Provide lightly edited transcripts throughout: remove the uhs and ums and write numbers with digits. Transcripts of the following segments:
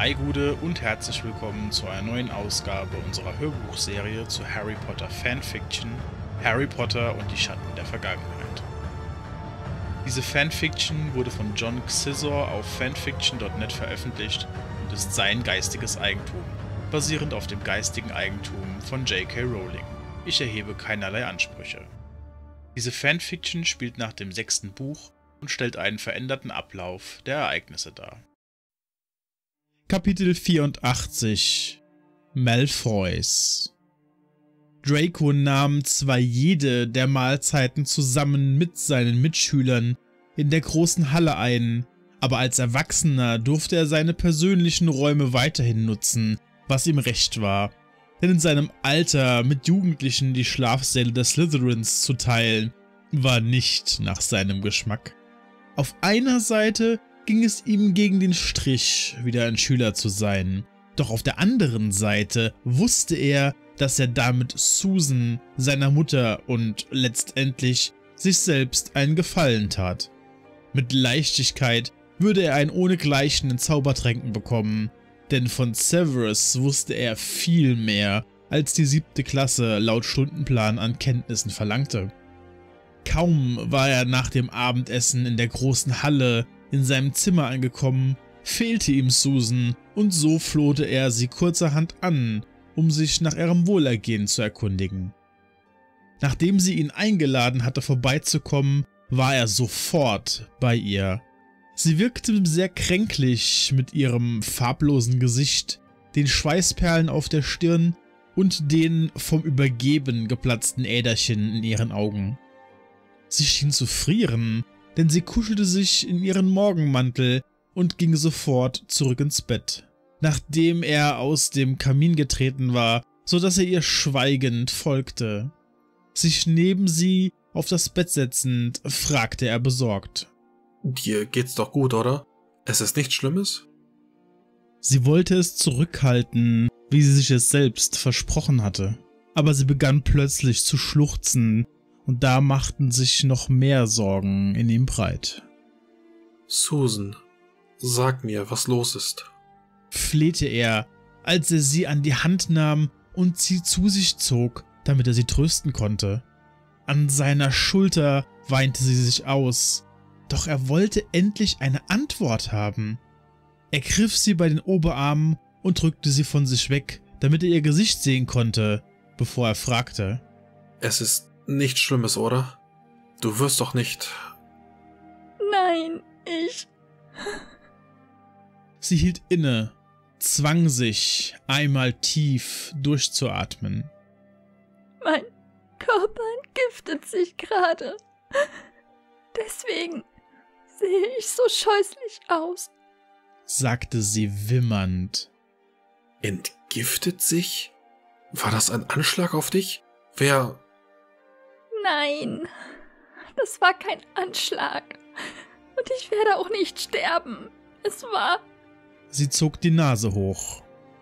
Ei Gude und herzlich willkommen zu einer neuen Ausgabe unserer Hörbuchserie zu Harry Potter Fanfiction Harry Potter und die Schatten der Vergangenheit. Diese Fanfiction wurde von John Xizor auf fanfiction.net veröffentlicht und ist sein geistiges Eigentum, basierend auf dem geistigen Eigentum von J.K. Rowling. Ich erhebe keinerlei Ansprüche. Diese Fanfiction spielt nach dem 6. Buch und stellt einen veränderten Ablauf der Ereignisse dar. Kapitel 84 Malfoys. Draco nahm zwar jede der Mahlzeiten zusammen mit seinen Mitschülern in der großen Halle ein, aber als Erwachsener durfte er seine persönlichen Räume weiterhin nutzen, was ihm recht war, denn in seinem Alter mit Jugendlichen die Schlafsäle der Slytherins zu teilen, war nicht nach seinem Geschmack. Auf einer Seite ging es ihm gegen den Strich, wieder ein Schüler zu sein. Doch auf der anderen Seite wusste er, dass er damit Susan, seiner Mutter und letztendlich sich selbst einen Gefallen tat. Mit Leichtigkeit würde er ein ohnegleichen in Zaubertränken bekommen, denn von Severus wusste er viel mehr, als die 7. Klasse laut Stundenplan an Kenntnissen verlangte. Kaum war er nach dem Abendessen in der großen Halle in seinem Zimmer angekommen, fehlte ihm Susan und so flohte er sie kurzerhand an, um sich nach ihrem Wohlergehen zu erkundigen. Nachdem sie ihn eingeladen hatte vorbeizukommen, war er sofort bei ihr. Sie wirkte sehr kränklich mit ihrem farblosen Gesicht, den Schweißperlen auf der Stirn und den vom Übergeben geplatzten Äderchen in ihren Augen. Sie schien zu frieren, denn sie kuschelte sich in ihren Morgenmantel und ging sofort zurück ins Bett, nachdem er aus dem Kamin getreten war, so dass er ihr schweigend folgte. Sich neben sie auf das Bett setzend, fragte er besorgt: Dir geht's doch gut, oder? Es ist nichts Schlimmes? Sie wollte es zurückhalten, wie sie sich es selbst versprochen hatte, aber sie begann plötzlich zu schluchzen, und da machten sich noch mehr Sorgen in ihm breit. Susan, sag mir, was los ist, flehte er, als er sie an die Hand nahm und sie zu sich zog, damit er sie trösten konnte. An seiner Schulter weinte sie sich aus, doch er wollte endlich eine Antwort haben. Er griff sie bei den Oberarmen und drückte sie von sich weg, damit er ihr Gesicht sehen konnte, bevor er fragte: Es ist nichts Schlimmes, oder? Du wirst doch nicht... Nein, ich... Sie hielt inne, zwang sich, einmal tief durchzuatmen. Mein Körper entgiftet sich gerade. Deswegen sehe ich so scheußlich aus, sagte sie wimmernd. Entgiftet sich? War das ein Anschlag auf dich? Wer... Nein, das war kein Anschlag. Und ich werde auch nicht sterben. Es war... Sie zog die Nase hoch.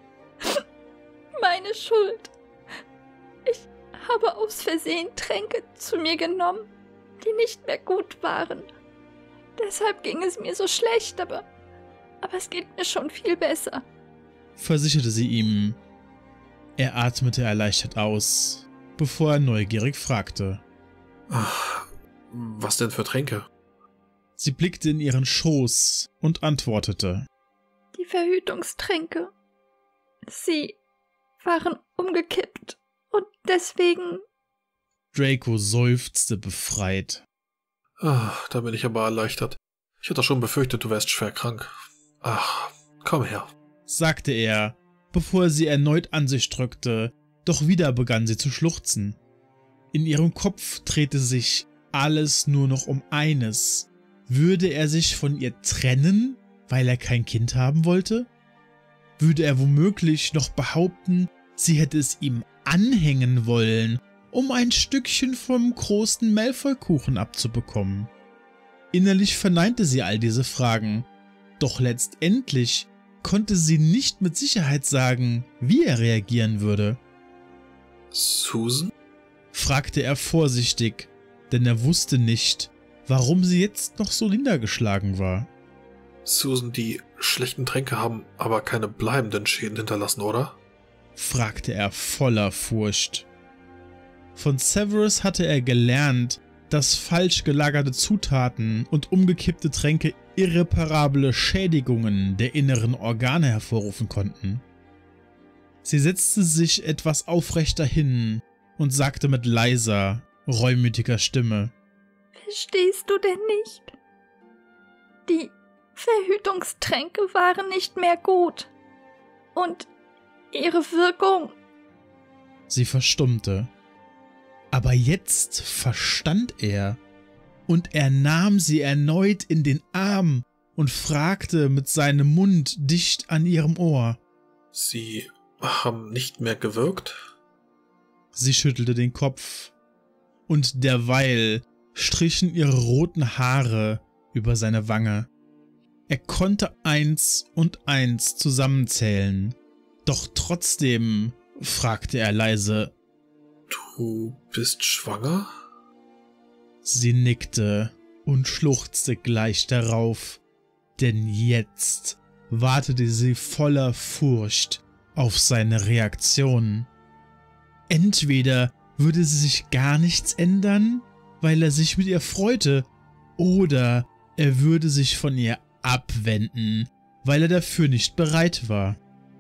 Meine Schuld. Ich habe aus Versehen Tränke zu mir genommen, die nicht mehr gut waren. Deshalb ging es mir so schlecht, aber es geht mir schon viel besser, versicherte sie ihm. Er atmete erleichtert aus, bevor er neugierig fragte: Ach, was denn für Tränke? Sie blickte in ihren Schoß und antwortete: Die Verhütungstränke. Sie waren umgekippt und deswegen... Draco seufzte befreit. Ach, da bin ich aber erleichtert. Ich hatte schon befürchtet, du wärst schwer krank. Ach, komm her, sagte er, bevor er sie erneut an sich drückte, doch wieder begann sie zu schluchzen. In ihrem Kopf drehte sich alles nur noch um eines. Würde er sich von ihr trennen, weil er kein Kind haben wollte? Würde er womöglich noch behaupten, sie hätte es ihm anhängen wollen, um ein Stückchen vom großen Malfoy-Kuchen abzubekommen? Innerlich verneinte sie all diese Fragen, doch letztendlich konnte sie nicht mit Sicherheit sagen, wie er reagieren würde. Susan? Fragte er vorsichtig, denn er wusste nicht, warum sie jetzt noch so niedergeschlagen war. Susan, die schlechten Tränke haben aber keine bleibenden Schäden hinterlassen, oder? Fragte er voller Furcht. Von Severus hatte er gelernt, dass falsch gelagerte Zutaten und umgekippte Tränke irreparable Schädigungen der inneren Organe hervorrufen konnten. Sie setzte sich etwas aufrechter hin und sagte mit leiser, reumütiger Stimme: Verstehst du denn nicht? Die Verhütungstränke waren nicht mehr gut. Und ihre Wirkung... Sie verstummte. Aber jetzt verstand er, und er nahm sie erneut in den Arm und fragte mit seinem Mund dicht an ihrem Ohr: Sie haben nicht mehr gewirkt? Sie schüttelte den Kopf, und derweil strichen ihre roten Haare über seine Wange. Er konnte 1 und 1 zusammenzählen, doch trotzdem fragte er leise: Du bist schwanger? Sie nickte und schluchzte gleich darauf, denn jetzt wartete sie voller Furcht auf seine Reaktion. Entweder würde sie sich gar nichts ändern, weil er sich mit ihr freute, oder er würde sich von ihr abwenden, weil er dafür nicht bereit war.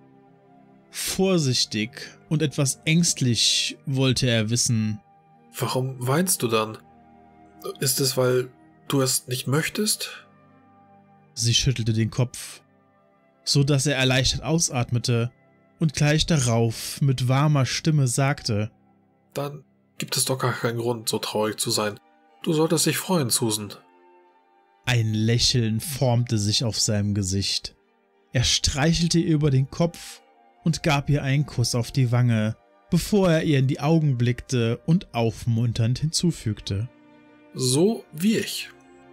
Vorsichtig und etwas ängstlich wollte er wissen: Warum weinst du dann? Ist es, weil du es nicht möchtest? Sie schüttelte den Kopf, so dass er erleichtert ausatmete und gleich darauf mit warmer Stimme sagte: Dann gibt es doch gar keinen Grund, so traurig zu sein. Du solltest dich freuen, Susan. Ein Lächeln formte sich auf seinem Gesicht. Er streichelte ihr über den Kopf und gab ihr einen Kuss auf die Wange, bevor er ihr in die Augen blickte und aufmunternd hinzufügte: So wie ich.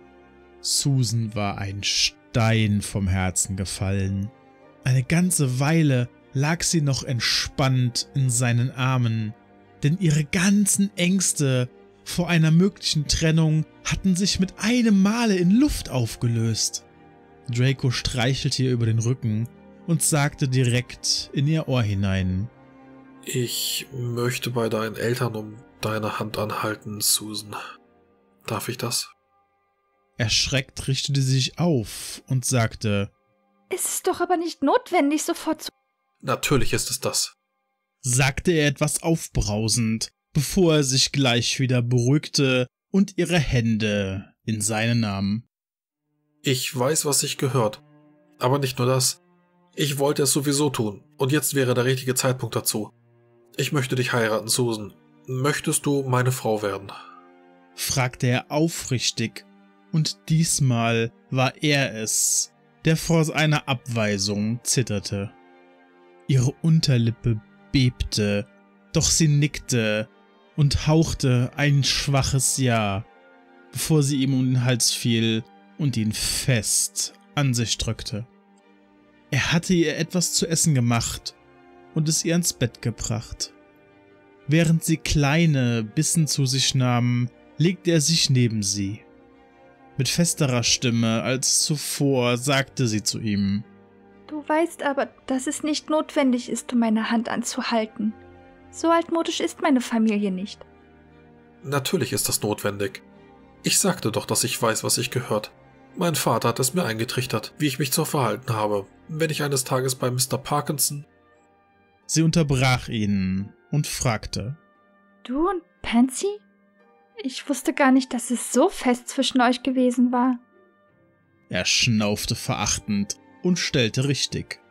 Susan war ein Stein vom Herzen gefallen. Eine ganze Weile lag sie noch entspannt in seinen Armen, denn ihre ganzen Ängste vor einer möglichen Trennung hatten sich mit einem Male in Luft aufgelöst. Draco streichelte ihr über den Rücken und sagte direkt in ihr Ohr hinein: Ich möchte bei deinen Eltern um deine Hand anhalten, Susan. Darf ich das? Erschreckt richtete sie sich auf und sagte: Es ist doch aber nicht notwendig, sofort zu... Natürlich ist es das, sagte er etwas aufbrausend, bevor er sich gleich wieder beruhigte und ihre Hände in seine nahm. Ich weiß, was sich gehört. Aber nicht nur das. Ich wollte es sowieso tun, und jetzt wäre der richtige Zeitpunkt dazu. Ich möchte dich heiraten, Susan. Möchtest du meine Frau werden? Fragte er aufrichtig, und diesmal war er es, der vor seiner Abweisung zitterte. Ihre Unterlippe bebte, doch sie nickte und hauchte ein schwaches Ja, bevor sie ihm um den Hals fiel und ihn fest an sich drückte. Er hatte ihr etwas zu essen gemacht und es ihr ins Bett gebracht. Während sie kleine Bissen zu sich nahm, legte er sich neben sie. Mit festerer Stimme als zuvor sagte sie zu ihm: Du weißt aber, dass es nicht notwendig ist, um meine Hand anzuhalten. So altmodisch ist meine Familie nicht. Natürlich ist das notwendig. Ich sagte doch, dass ich weiß, was sich gehört. Mein Vater hat es mir eingetrichtert, wie ich mich zu verhalten habe, wenn ich eines Tages bei Mr. Parkinson... Sie unterbrach ihn und fragte: Du und Pansy? Ich wusste gar nicht, dass es so fest zwischen euch gewesen war. Er schnaufte verachtend und stellte richtig: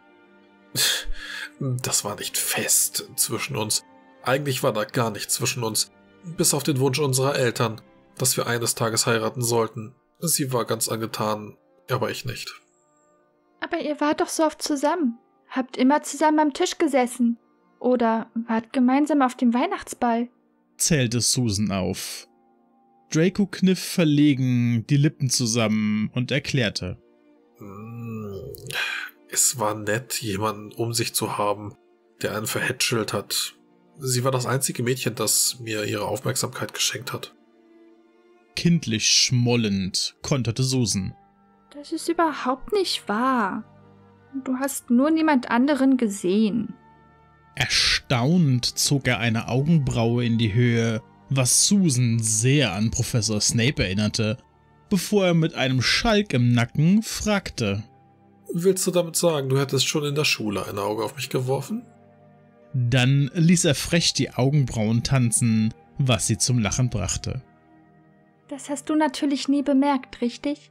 Das war nicht fest zwischen uns. Eigentlich war da gar nichts zwischen uns, bis auf den Wunsch unserer Eltern, dass wir eines Tages heiraten sollten. Sie war ganz angetan, aber ich nicht. Aber ihr wart doch so oft zusammen. Habt immer zusammen am Tisch gesessen. Oder wart gemeinsam auf dem Weihnachtsball. Zählte Susan auf. Draco kniff verlegen die Lippen zusammen und erklärte: Es war nett, jemanden um sich zu haben, der einen verhätschelt hat. Sie war das einzige Mädchen, das mir ihre Aufmerksamkeit geschenkt hat. Kindlich schmollend konterte Susan: Das ist überhaupt nicht wahr. Du hast nur niemand anderen gesehen. Erstaunt zog er eine Augenbraue in die Höhe, was Susan sehr an Professor Snape erinnerte, bevor er mit einem Schalk im Nacken fragte. Willst du damit sagen, du hättest schon in der Schule ein Auge auf mich geworfen? Dann ließ er frech die Augenbrauen tanzen, was sie zum Lachen brachte. Das hast du natürlich nie bemerkt, richtig?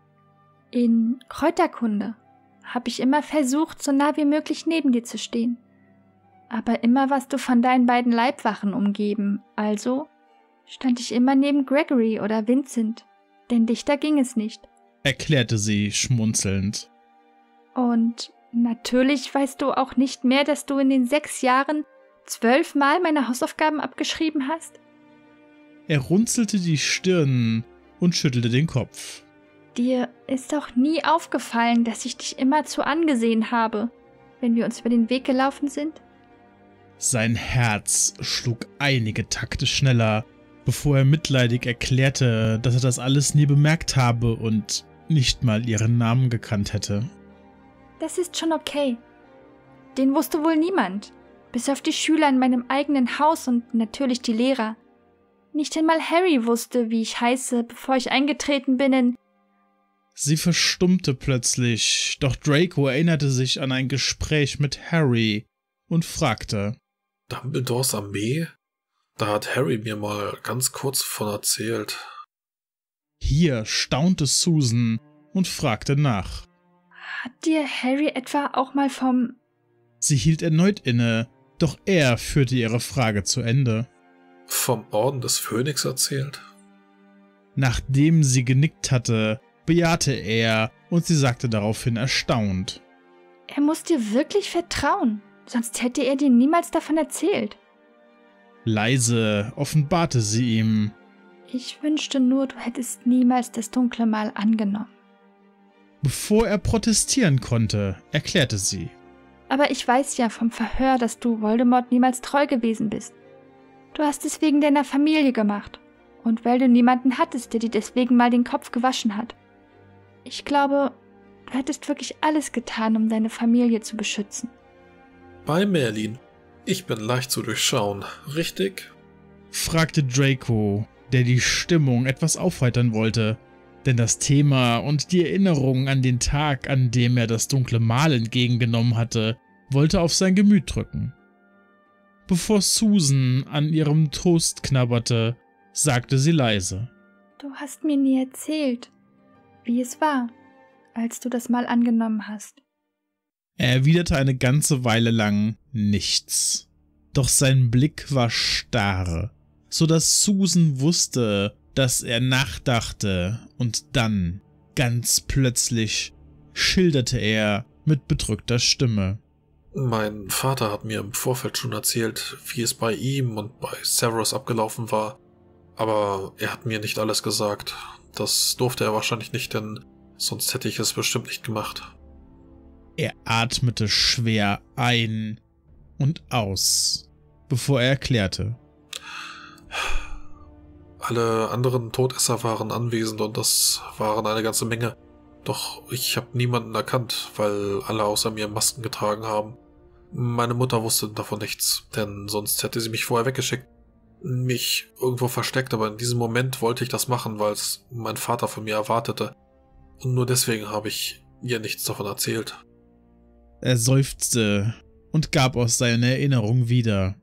In Kräuterkunde habe ich immer versucht, so nah wie möglich neben dir zu stehen. Aber immer warst du von deinen beiden Leibwachen umgeben, also stand ich immer neben Gregory oder Vincent, denn dichter ging es nicht. Erklärte sie schmunzelnd. Und natürlich weißt du auch nicht mehr, dass du in den 6 Jahren 12 Mal meine Hausaufgaben abgeschrieben hast? Er runzelte die Stirn und schüttelte den Kopf. Dir ist doch nie aufgefallen, dass ich dich immerzu angesehen habe, wenn wir uns über den Weg gelaufen sind? Sein Herz schlug einige Takte schneller, bevor er mitleidig erklärte, dass er das alles nie bemerkt habe und nicht mal ihren Namen gekannt hätte. Das ist schon okay. Den wusste wohl niemand, bis auf die Schüler in meinem eigenen Haus und natürlich die Lehrer. Nicht einmal Harry wusste, wie ich heiße, bevor ich eingetreten bin in... Sie verstummte plötzlich, doch Draco erinnerte sich an ein Gespräch mit Harry und fragte: Dumbledores Armee? Da hat Harry mir mal ganz kurz von erzählt. Hier staunte Susan und fragte nach. Hat dir Harry etwa auch mal vom... Sie hielt erneut inne, doch er führte ihre Frage zu Ende. Vom Orden des Phönix erzählt? Nachdem sie genickt hatte, bejahte er und sie sagte daraufhin erstaunt: Er muss dir wirklich vertrauen, sonst hätte er dir niemals davon erzählt. Leise offenbarte sie ihm: Ich wünschte nur, du hättest niemals das dunkle Mal angenommen. Bevor er protestieren konnte, erklärte sie: Aber ich weiß ja vom Verhör, dass du Voldemort niemals treu gewesen bist. Du hast es wegen deiner Familie gemacht und weil du niemanden hattest, der dir deswegen mal den Kopf gewaschen hat. Ich glaube, du hättest wirklich alles getan, um deine Familie zu beschützen. Bei Merlin. Ich bin leicht zu durchschauen, richtig? Fragte Draco, der die Stimmung etwas aufheitern wollte, denn das Thema und die Erinnerung an den Tag, an dem er das dunkle Mal entgegengenommen hatte, wollte auf sein Gemüt drücken. Bevor Susan an ihrem Toast knabberte, sagte sie leise: Du hast mir nie erzählt, wie es war, als du das Mal angenommen hast. Er erwiderte eine ganze Weile lang nichts. Doch sein Blick war starr, so dass Susan wusste, dass er nachdachte, und dann, ganz plötzlich, schilderte er mit bedrückter Stimme: Mein Vater hat mir im Vorfeld schon erzählt, wie es bei ihm und bei Severus abgelaufen war. Aber er hat mir nicht alles gesagt. Das durfte er wahrscheinlich nicht, denn sonst hätte ich es bestimmt nicht gemacht. Er atmete schwer ein und aus, bevor er erklärte: Alle anderen Todesser waren anwesend und das waren eine ganze Menge. Doch ich habe niemanden erkannt, weil alle außer mir Masken getragen haben. Meine Mutter wusste davon nichts, denn sonst hätte sie mich vorher weggeschickt. Mich irgendwo versteckt, aber in diesem Moment wollte ich das machen, weil es mein Vater von mir erwartete. Und nur deswegen habe ich ihr nichts davon erzählt. Er seufzte und gab aus seiner Erinnerung wieder: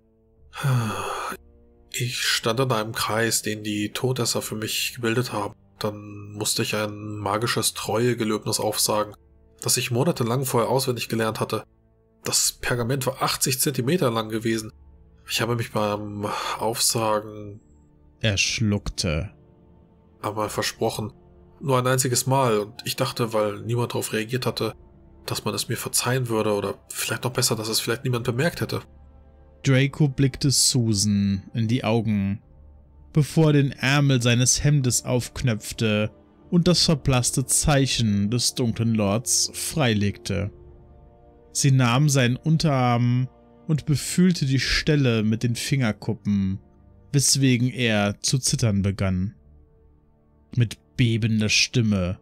Ich stand in einem Kreis, den die Todesser für mich gebildet haben. Dann musste ich ein magisches Treuegelöbnis aufsagen, das ich monatelang vorher auswendig gelernt hatte. Das Pergament war 80 Zentimeter lang gewesen. Ich habe mich beim Aufsagen... Er schluckte. einmal versprochen. Nur ein einziges Mal, und ich dachte, weil niemand darauf reagiert hatte, dass man es mir verzeihen würde oder vielleicht noch besser, dass es vielleicht niemand bemerkt hätte. Draco blickte Susan in die Augen, bevor er den Ärmel seines Hemdes aufknöpfte und das verblasste Zeichen des dunklen Lords freilegte. Sie nahm seinen Unterarm und befühlte die Stelle mit den Fingerkuppen, weswegen er zu zittern begann. Mit bebender Stimme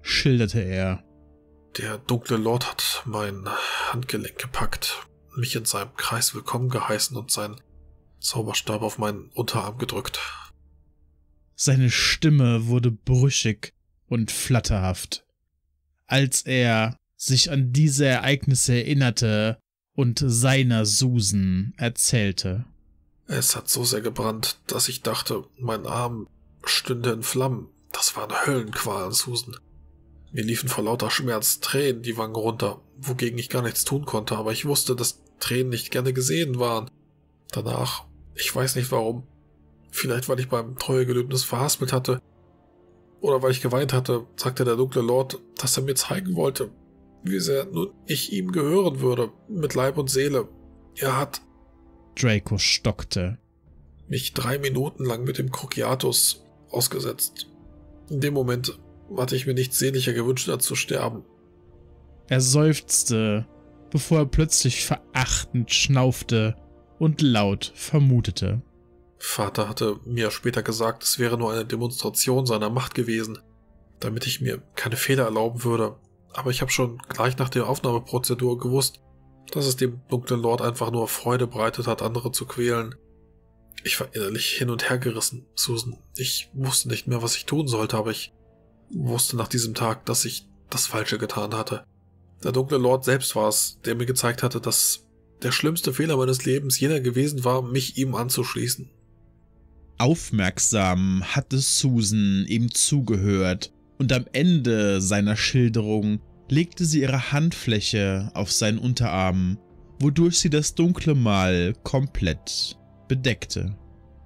schilderte er. Der dunkle Lord hat mein Handgelenk gepackt, mich in seinem Kreis willkommen geheißen und seinen Zauberstab auf meinen Unterarm gedrückt. Seine Stimme wurde brüchig und flatterhaft, als er sich an diese Ereignisse erinnerte und seiner Susan erzählte. Es hat so sehr gebrannt, dass ich dachte, mein Arm stünde in Flammen. Das waren Höllenqualen, Susan. Mir liefen vor lauter Schmerz Tränen die Wangen runter, wogegen ich gar nichts tun konnte, aber ich wusste, dass Tränen nicht gerne gesehen waren. Danach, ich weiß nicht warum, vielleicht weil ich beim Treuegelöbnis verhaspelt hatte, oder weil ich geweint hatte, sagte der dunkle Lord, dass er mir zeigen wollte, wie sehr nun ich ihm gehören würde, mit Leib und Seele. Er hat Draco stockte. mich 3 Minuten lang mit dem Cruciatus ausgesetzt. In dem Moment hatte ich mir nichts sehnlicher gewünscht, als zu sterben. Er seufzte, bevor er plötzlich verachtend schnaufte und laut vermutete. Vater hatte mir später gesagt, es wäre nur eine Demonstration seiner Macht gewesen, damit ich mir keine Fehler erlauben würde. Aber ich habe schon gleich nach der Aufnahmeprozedur gewusst, dass es dem dunklen Lord einfach nur Freude bereitet hat, andere zu quälen. Ich war innerlich hin und her gerissen, Susan. Ich wusste nicht mehr, was ich tun sollte, aber ich wusste nach diesem Tag, dass ich das Falsche getan hatte. Der dunkle Lord selbst war es, der mir gezeigt hatte, dass der schlimmste Fehler meines Lebens jener gewesen war, mich ihm anzuschließen. Aufmerksam hatte Susan ihm zugehört und am Ende seiner Schilderung legte sie ihre Handfläche auf seinen Unterarm, wodurch sie das dunkle Mal komplett bedeckte.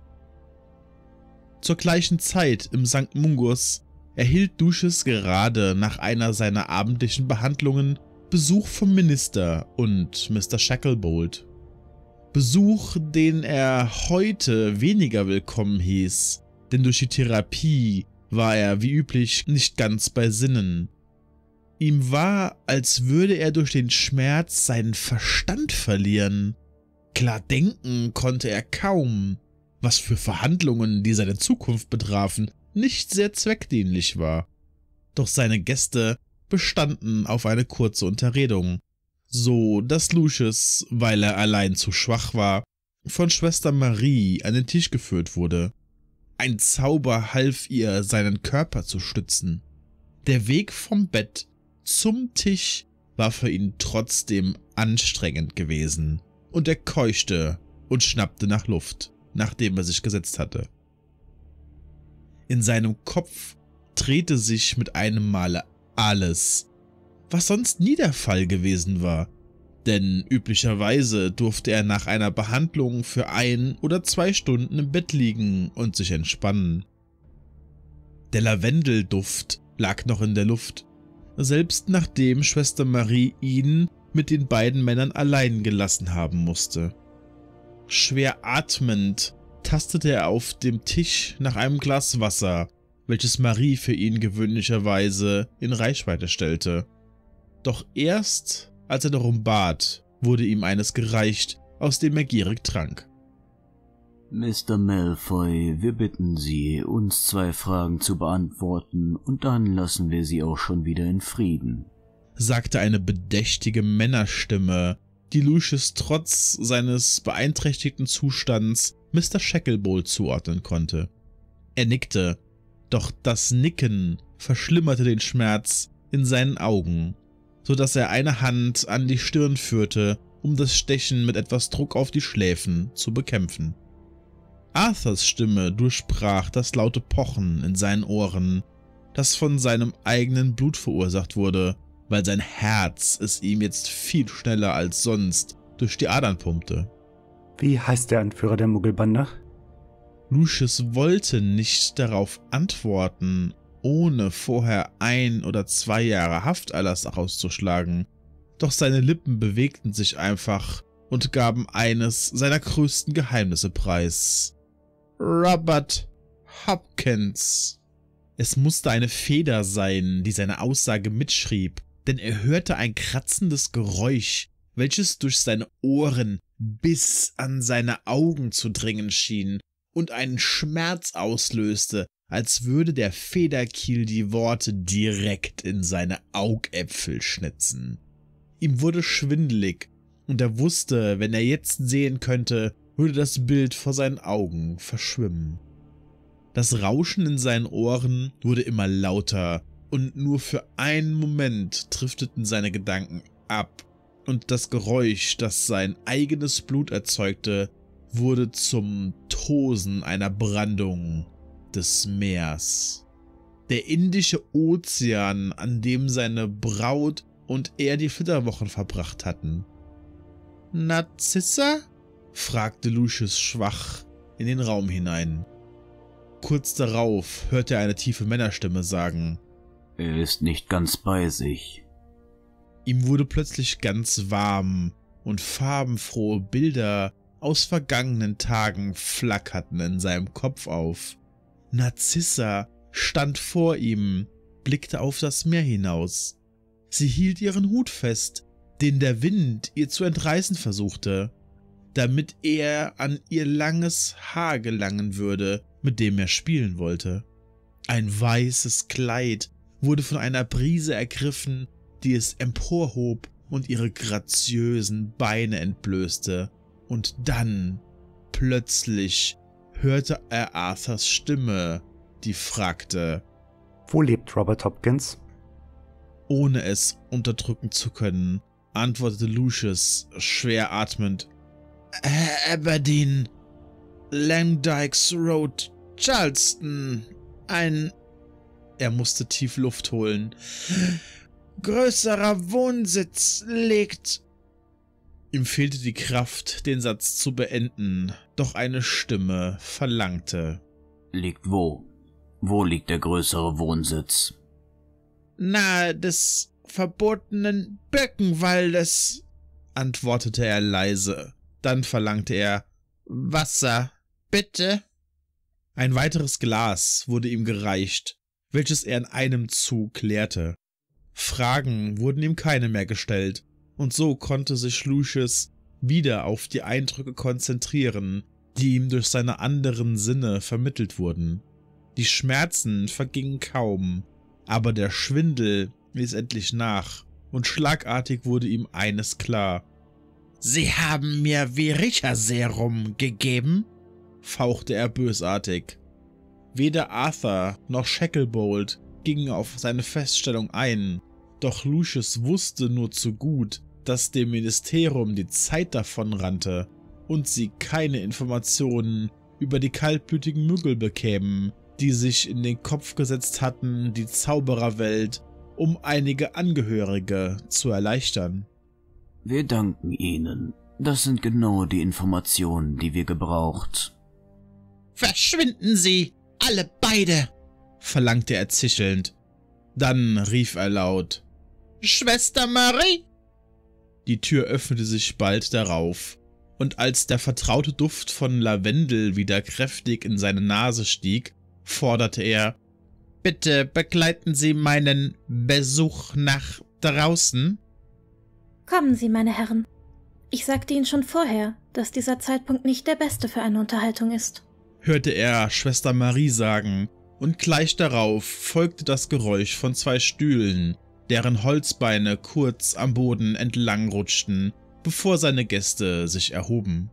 Zur gleichen Zeit im St. Mungus erhielt Lucius gerade nach einer seiner abendlichen Behandlungen Besuch vom Minister und Mr. Shacklebolt. Besuch, den er heute weniger willkommen hieß, denn durch die Therapie war er wie üblich nicht ganz bei Sinnen. Ihm war, als würde er durch den Schmerz seinen Verstand verlieren. Klar denken konnte er kaum, was für Verhandlungen, die seine Zukunft betrafen, nicht sehr zweckdienlich war. Doch seine Gäste bestanden auf eine kurze Unterredung, so dass Lucius, weil er allein zu schwach war, von Schwester Marie an den Tisch geführt wurde. Ein Zauber half ihr, seinen Körper zu stützen. Der Weg vom Bett zum Tisch war für ihn trotzdem anstrengend gewesen, und er keuchte und schnappte nach Luft, nachdem er sich gesetzt hatte. In seinem Kopf drehte sich mit einem Male alles, was sonst nie der Fall gewesen war, denn üblicherweise durfte er nach einer Behandlung für 1 oder 2 Stunden im Bett liegen und sich entspannen. Der Lavendelduft lag noch in der Luft, selbst nachdem Schwester Marie ihn mit den beiden Männern allein gelassen haben musste. Schwer atmend tastete er auf dem Tisch nach einem Glas Wasser, welches Marie für ihn gewöhnlicherweise in Reichweite stellte. Doch erst, als er darum bat, wurde ihm eines gereicht, aus dem er gierig trank. Mr. Malfoy, wir bitten Sie, uns 2 Fragen zu beantworten, und dann lassen wir Sie auch schon wieder in Frieden, sagte eine bedächtige Männerstimme, die Lucius trotz seines beeinträchtigten Zustands Mr. Shacklebolt zuordnen konnte. Er nickte, doch das Nicken verschlimmerte den Schmerz in seinen Augen, so dass er eine Hand an die Stirn führte, um das Stechen mit etwas Druck auf die Schläfen zu bekämpfen. Arthurs Stimme durchbrach das laute Pochen in seinen Ohren, das von seinem eigenen Blut verursacht wurde, weil sein Herz es ihm jetzt viel schneller als sonst durch die Adern pumpte. Wie heißt der Anführer der Muggelbande? Lucius wollte nicht darauf antworten, ohne vorher 1 oder 2 Jahre Hafterlass auszuschlagen, doch seine Lippen bewegten sich einfach und gaben eines seiner größten Geheimnisse preis. Robert Hopkins. Es musste eine Feder sein, die seine Aussage mitschrieb, denn er hörte ein kratzendes Geräusch, welches durch seine Ohren bis an seine Augen zu dringen schien und einen Schmerz auslöste, als würde der Federkiel die Worte direkt in seine Augäpfel schnitzen. Ihm wurde schwindelig und er wusste, wenn er jetzt sehen könnte, würde das Bild vor seinen Augen verschwimmen. Das Rauschen in seinen Ohren wurde immer lauter und nur für einen Moment drifteten seine Gedanken ab und das Geräusch, das sein eigenes Blut erzeugte, wurde zum Tosen einer Brandung des Meers. Der Indische Ozean, an dem seine Braut und er die Flitterwochen verbracht hatten. »Narzissa?« fragte Lucius schwach in den Raum hinein. Kurz darauf hörte er eine tiefe Männerstimme sagen: »Er ist nicht ganz bei sich.« Ihm wurde plötzlich ganz warm und farbenfrohe Bilder aus vergangenen Tagen flackerten in seinem Kopf auf. Narzissa stand vor ihm, blickte auf das Meer hinaus. Sie hielt ihren Hut fest, den der Wind ihr zu entreißen versuchte, damit er an ihr langes Haar gelangen würde, mit dem er spielen wollte. Ein weißes Kleid wurde von einer Brise ergriffen, die es emporhob und ihre graziösen Beine entblößte. Und dann, plötzlich, hörte er Arthurs Stimme, die fragte: »Wo lebt Robert Hopkins?« Ohne es unterdrücken zu können, antwortete Lucius schwer atmend: »Aberdeen, Langdykes Road, Charleston, Er musste tief Luft holen. »Größerer Wohnsitz liegt...« Ihm fehlte die Kraft, den Satz zu beenden, doch eine Stimme verlangte: »Liegt wo? Wo liegt der größere Wohnsitz?« »Nahe des verbotenen Birkenwaldes«, antwortete er leise. Dann verlangte er: »Wasser, bitte.« Ein weiteres Glas wurde ihm gereicht, welches er in einem Zug leerte. Fragen wurden ihm keine mehr gestellt, und so konnte sich Lucius wieder auf die Eindrücke konzentrieren, die ihm durch seine anderen Sinne vermittelt wurden. Die Schmerzen vergingen kaum, aber der Schwindel ließ endlich nach, und schlagartig wurde ihm eines klar: »Sie haben mir Viricha-Serum gegeben?« fauchte er bösartig. Weder Arthur noch Shacklebolt gingen auf seine Feststellung ein, doch Lucius wusste nur zu gut, dass dem Ministerium die Zeit davonrannte und sie keine Informationen über die kaltblütigen Müggel bekämen, die sich in den Kopf gesetzt hatten, die Zaubererwelt um einige Angehörige zu erleichtern. »Wir danken Ihnen. Das sind genau die Informationen, die wir gebraucht.« »Verschwinden Sie, alle beide«, verlangte er zichelnd. Dann rief er laut: »Schwester Marie!« Die Tür öffnete sich bald darauf, und als der vertraute Duft von Lavendel wieder kräftig in seine Nase stieg, forderte er: »Bitte begleiten Sie meinen Besuch nach draußen.« »Kommen Sie, meine Herren. Ich sagte Ihnen schon vorher, dass dieser Zeitpunkt nicht der beste für eine Unterhaltung ist«, hörte er Schwester Marie sagen, und gleich darauf folgte das Geräusch von 2 Stühlen, deren Holzbeine kurz am Boden entlang rutschten, bevor seine Gäste sich erhoben.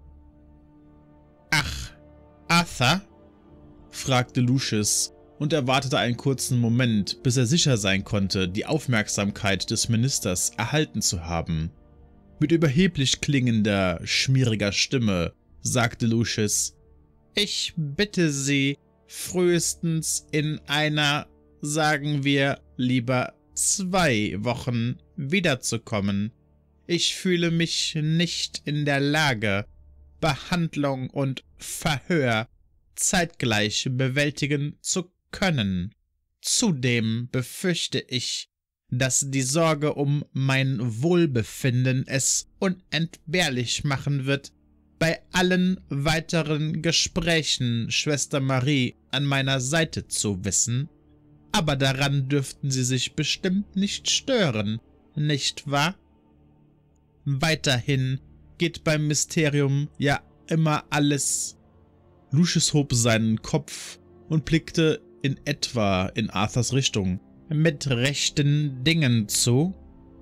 »Ach, Arthur?« fragte Lucius und er wartete einen kurzen Moment, bis er sicher sein konnte, die Aufmerksamkeit des Ministers erhalten zu haben. Mit überheblich klingender, schmieriger Stimme sagte Lucius: »Ich bitte Sie, frühestens in einer, sagen wir lieber 2 Wochen, wiederzukommen. Ich fühle mich nicht in der Lage, Behandlung und Verhör zeitgleich bewältigen zu können. Zudem befürchte ich, dass die Sorge um mein Wohlbefinden es unentbehrlich machen wird, bei allen weiteren Gesprächen Schwester Marie an meiner Seite zu wissen. Aber daran dürften Sie sich bestimmt nicht stören, nicht wahr? Weiterhin geht beim Mysterium ja immer alles.« Lucius hob seinen Kopf und blickte in etwa in Arthurs Richtung. »Mit rechten Dingen zu?«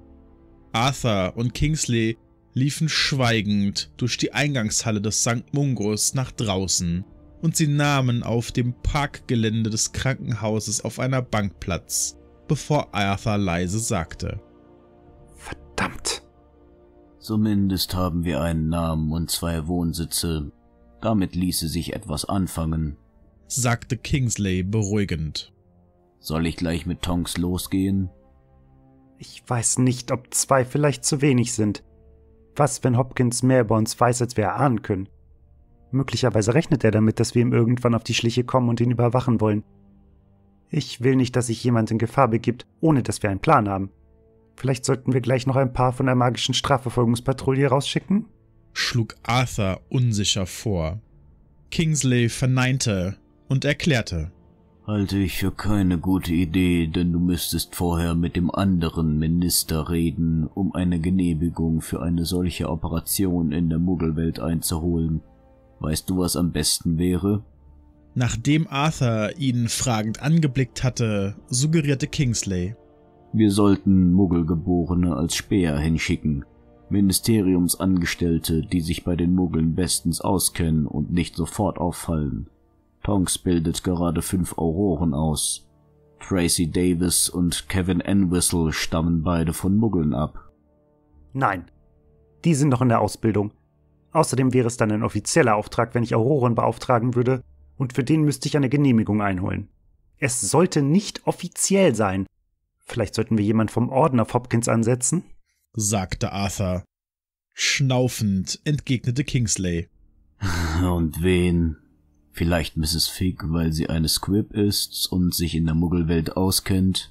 Arthur und Kingsley liefen schweigend durch die Eingangshalle des St. Mungus nach draußen, und sie nahmen auf dem Parkgelände des Krankenhauses auf einer Bank Platz, bevor Arthur leise sagte: »Verdammt!« »Zumindest haben wir einen Namen und 2 Wohnsitze. Damit ließe sich etwas anfangen«, sagte Kingsley beruhigend. »Soll ich gleich mit Tonks losgehen?« Ich weiß nicht, ob 2 vielleicht zu wenig sind. Was, wenn Hopkins mehr über uns weiß, als wir erahnen können? Möglicherweise rechnet er damit, dass wir ihm irgendwann auf die Schliche kommen und ihn überwachen wollen. Ich will nicht, dass sich jemand in Gefahr begibt, ohne dass wir einen Plan haben. Vielleicht sollten wir gleich noch ein paar von der magischen Strafverfolgungspatrouille rausschicken?« schlug Arthur unsicher vor. Kingsley verneinte und erklärte: »Halte ich für keine gute Idee, denn du müsstest vorher mit dem anderen Minister reden, um eine Genehmigung für eine solche Operation in der Muggelwelt einzuholen. Weißt du, was am besten wäre?« Nachdem Arthur ihn fragend angeblickt hatte, suggerierte Kingsley: »Wir sollten Muggelgeborene als Späher hinschicken. Ministeriumsangestellte, die sich bei den Muggeln bestens auskennen und nicht sofort auffallen. Tonks bildet gerade 5 Auroren aus. Tracy Davis und Kevin Entwistle stammen beide von Muggeln ab.« »Nein, die sind noch in der Ausbildung. Außerdem wäre es dann ein offizieller Auftrag, wenn ich Auroren beauftragen würde, und für den müsste ich eine Genehmigung einholen. Es sollte nicht offiziell sein. Vielleicht sollten wir jemanden vom Orden auf Hopkins ansetzen?« sagte Arthur. Schnaufend entgegnete Kingsley: »Und wen? Vielleicht Mrs. Fig, weil sie eine Squib ist und sich in der Muggelwelt auskennt.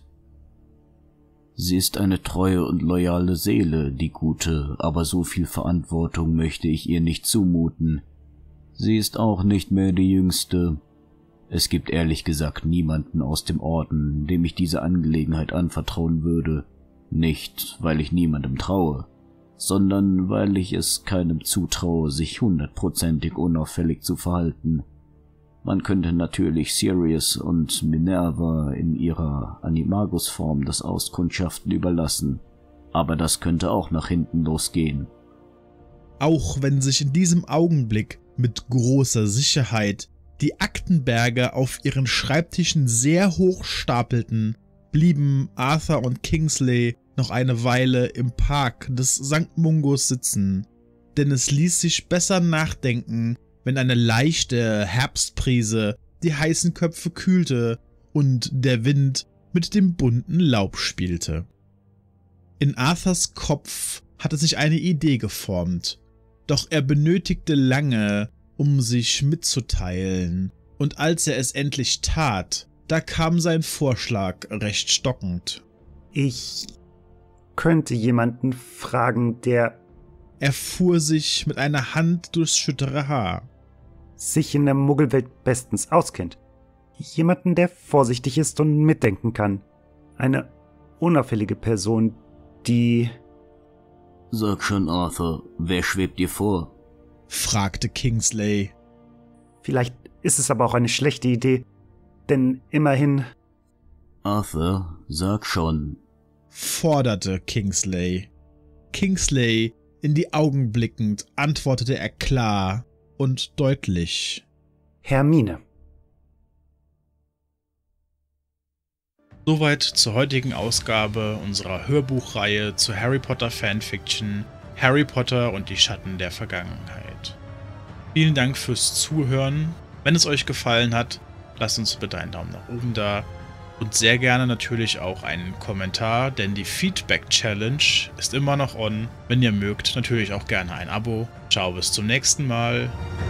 Sie ist eine treue und loyale Seele, die Gute, aber so viel Verantwortung möchte ich ihr nicht zumuten. Sie ist auch nicht mehr die Jüngste. Es gibt ehrlich gesagt niemanden aus dem Orden, dem ich diese Angelegenheit anvertrauen würde. Nicht, weil ich niemandem traue, sondern weil ich es keinem zutraue, sich 100%ig unauffällig zu verhalten. Man könnte natürlich Sirius und Minerva in ihrer Animagus-Form das Auskundschaften überlassen, aber das könnte auch nach hinten losgehen.« Auch wenn sich in diesem Augenblick mit großer Sicherheit die Aktenberge auf ihren Schreibtischen sehr hoch stapelten, blieben Arthur und Kingsley noch eine Weile im Park des St. Mungus sitzen, denn es ließ sich besser nachdenken, wenn eine leichte Herbstbrise die heißen Köpfe kühlte und der Wind mit dem bunten Laub spielte. In Arthurs Kopf hatte sich eine Idee geformt, doch er benötigte lange, um sich mitzuteilen, und als er es endlich tat, da kam sein Vorschlag recht stockend. Ich könnte jemanden fragen, der... Er fuhr sich mit einer Hand durchs schüttere Haar. ...sich in der Muggelwelt bestens auskennt. Jemanden, der vorsichtig ist und mitdenken kann. Eine unauffällige Person, die... »Sag schon, Arthur, wer schwebt dir vor?« fragte Kingsley. Vielleicht ist es aber auch eine schlechte Idee, denn immerhin... »Arthur, sag schon«, forderte Kingsley. Kingsley in die Augen blickend antwortete er klar und deutlich: »Hermine.« Soweit zur heutigen Ausgabe unserer Hörbuchreihe zur Harry Potter Fanfiction Harry Potter und die Schatten der Vergangenheit. Vielen Dank fürs Zuhören. Wenn es euch gefallen hat, lasst uns bitte einen Daumen nach oben da und sehr gerne natürlich auch einen Kommentar, denn die Feedback Challenge ist immer noch on. Wenn ihr mögt, natürlich auch gerne ein Abo. Ciao, bis zum nächsten Mal.